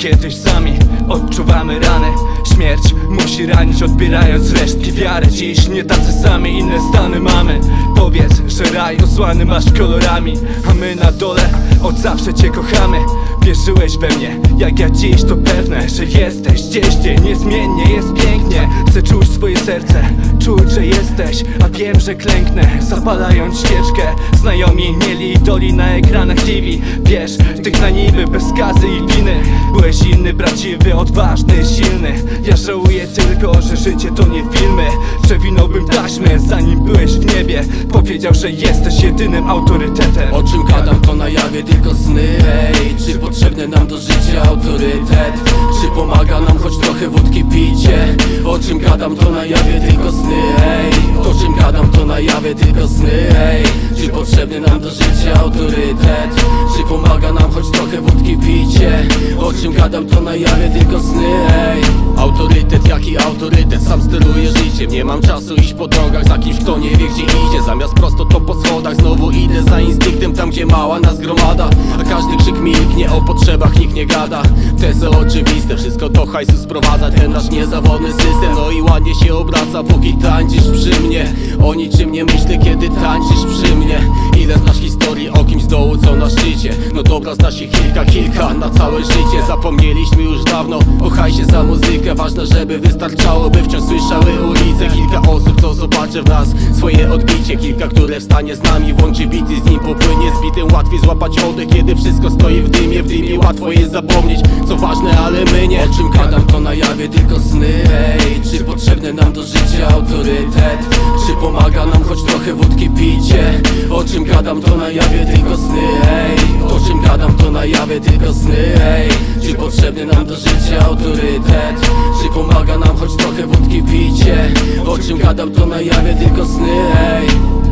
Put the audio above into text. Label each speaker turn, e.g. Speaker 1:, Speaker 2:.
Speaker 1: kiedyś sami odczuwamy rany. Śmierć musi ranić, odbierając resztki wiary. Dziś nie tacy sami, inne stany mamy. Powiedz, że raj osłany masz kolorami, a my na dole od zawsze cię kochamy. Wierzyłeś we mnie, jak ja dziś, to pewne, że jesteś gdzieś, niezmiennie jest pięknie. Chcę czuć swoje serce, czuć, że jesteś, a wiem, że klęknę, zapalając świeczkę. Znajomi mieli idoli na ekranach TV. Wiesz, tych na niby bez skazy i winy. Byłeś inny, prawdziwy, odważny, silny. Ja żałuję tylko, że życie to nie filmy. Przewinąłbym taśmę, zanim byłeś w niebie. Powiedział, że jesteś jedynym autorytetem.
Speaker 2: O czym gadam, to na jawie tylko sny, hej. Czy potrzebny nam do życia autorytet? Czy pomaga nam choć trochę wódki picie? O czym gadam, to na jawie tylko sny, hej. O czym gadam, to na jawie tylko sny, hej. Czy potrzebny nam do życia autorytet? Czy pomaga nam choć trochę wódki picie? O czym gadam, to na jawie tylko sny, hej. Autorytet, jaki autorytet? Sam steruję życiem. Nie mam czasu iść po drogach za kimś, kto nie wie gdzie idzie. Zamiast prosto to po schodach. Znowu idę za instynktem tam, gdzie mała nas gromada. A każdy krzyk milknie, o potrzebach nikt nie gada. Te są oczywiste, wszystko do hajsu sprowadza ten nasz niezawodny system. No i ładnie się obraca, póki tańczysz przy mnie. O niczym nie myślę, kiedy tańczysz przy mnie. Ile znasz historii o kimś z dołu, co na szczycie? No dobra, znasz ich kilka na całe życie. Zapomnieliśmy już dawno o hajsie za muzykę. Ważne, żeby wystarczało, by wciąż słyszały ulice. Kilka osób, co zobaczy w nas swoje odbicie. Kilka, które wstanie z nami, włączy bity, z nim popłynie. Z bitem łatwiej złapać oddech, kiedy wszystko stoi w dymie. W dymie łatwo jest zapomnieć, co ważne, ale my nie. O czym gadam, to na jawie tylko sny, hej. Czy potrzebny nam do życia autorytet? Czy pomaga nam choć trochę wódki picie? O czym gadam, to na jawie tylko sny, hej. O czym gadam, to na jawie tylko sny, hej. Czy potrzebny nam do życia autorytet? Czy pomaga nam choć trochę wódki picie? O czym gadam, to na jawie tylko sny, hej.